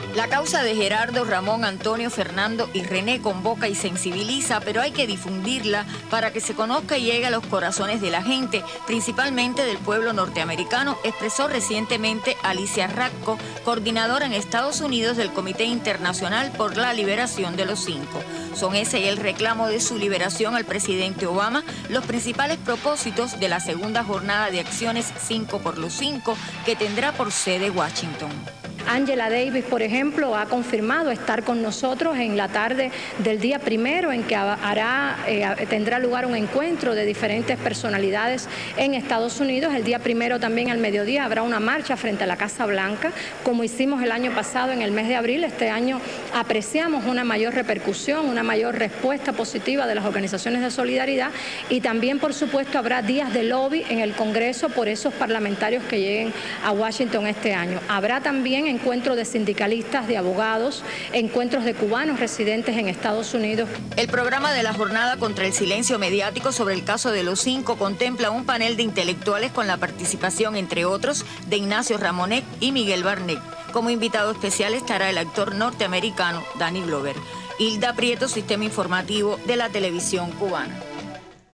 La causa de Gerardo, Ramón, Antonio, Fernando y René convoca y sensibiliza, pero hay que difundirla para que se conozca y llegue a los corazones de la gente, principalmente del pueblo norteamericano, expresó recientemente Alicia Radko, coordinadora en Estados Unidos del Comité Internacional por la Liberación de los Cinco. Son ese y el reclamo de su liberación al presidente Obama los principales propósitos de la segunda jornada de acciones 5 por los 5 que tendrá por sede Washington. Angela Davis, por ejemplo, ha confirmado estar con nosotros en la tarde del día primero, en que tendrá lugar un encuentro de diferentes personalidades en Estados Unidos. El día primero también al mediodía habrá una marcha frente a la Casa Blanca, como hicimos el año pasado en el mes de abril. Este año apreciamos una mayor repercusión, una mayor respuesta positiva de las organizaciones de solidaridad y también, por supuesto, habrá días de lobby en el Congreso por esos parlamentarios que lleguen a Washington este año. Habrá también encuentros de sindicalistas, de abogados, encuentros de cubanos residentes en Estados Unidos. El programa de la jornada contra el silencio mediático sobre el caso de los Cinco contempla un panel de intelectuales con la participación, entre otros, de Ignacio Ramonet y Miguel Barnet. Como invitado especial estará el actor norteamericano Danny Glover. Hilda Prieto, Sistema Informativo de la Televisión Cubana.